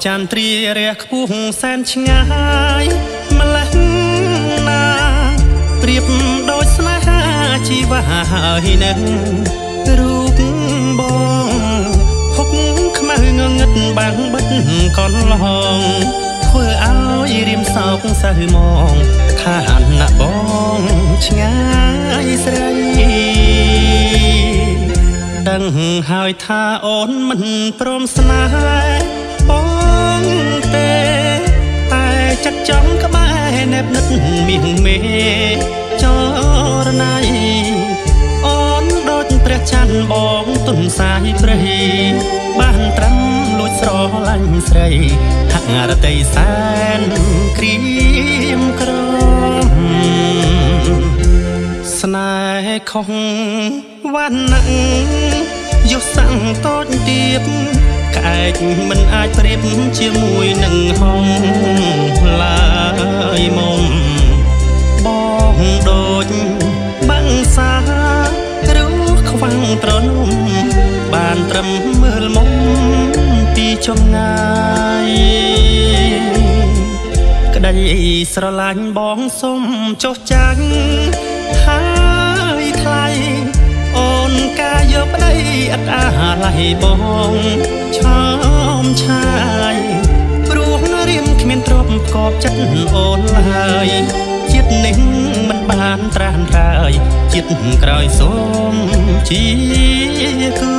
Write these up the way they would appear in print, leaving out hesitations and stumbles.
ចានទ្រារះខ្ពស់សែនឆ្ងាយម្លេះណាប្រៀបដូចស្នេហាជីវ៉ាហើយនឹងរូបបងហុកខ្មៅងងឹតបាំងបិទកនឡងធ្វើឲ្យរៀមសោកសៅមងឋានៈបងឆ្ងាយស្រីដឹងហើយថាអូនមិនព្រមស្នេហ៍បងទេតែចិត្តចង់ក្បែរណែបនិតមាសមេចរណៃអូនដូចព្រះច័ន្ទបងទុនសាយព្រៃបានត្រឹមលួចស្រឡាញ់ស្រីហាក់រតីសែនក្រៀមក្រំស្នេហ៍ខុសវណ្ណៈយុសាំងតូចទៀតក្អែកមិនអាចប្រៀបជាមួយនឹងហងឡើយមុំបងដូចបាំងសាឬខ្វាំងត្រនំបានត្រឹមមើលមុំពីចម្ងាយក្តីស្រឡាញ់បងសុំចុះចាញ់ហើយថ្លៃអូនកាយកប្តីឥតអាឡ័យបងឆោមឆាយព្រោះរៀមគ្មានទ្រព្យផ្គប់ចិត្តអូនឡើយជាតិនេះមិនបានត្រានត្រើយជាតិក្រោយសូមជាគូ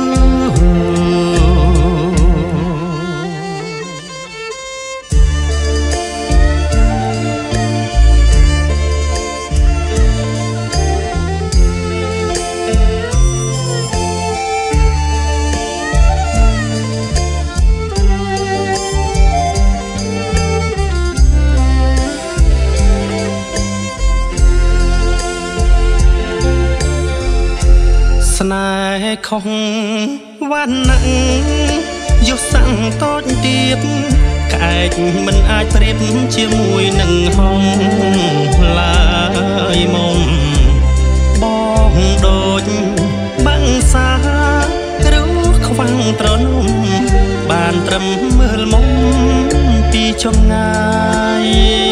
ស្នេហ៍ខុសវណ្ណៈយុសាំងតូចទៀតក្អែកមិនអាចប្រៀបជាមួយនឹងហងឡើយមុំបងដូចបាំងសាឬខ្វាំងត្រនំបានត្រឹមមើលមុំពីចម្ងាយ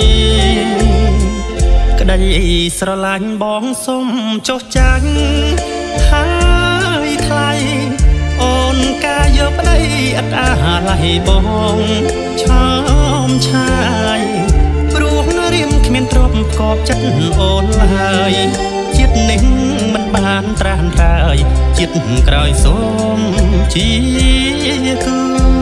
ក្តីស្រឡាញ់បងសុំចុះចាញ់ហើយថ្លៃអូនកាយកប្តីឥតអាឡ័យបងឆោមឆាយព្រោះរៀមគ្មានទ្រព្យផ្គប់ចិត្តអូនឡើយជាតិនេះមិនបានត្រានត្រើយជាតិក្រោយសូមជាគូ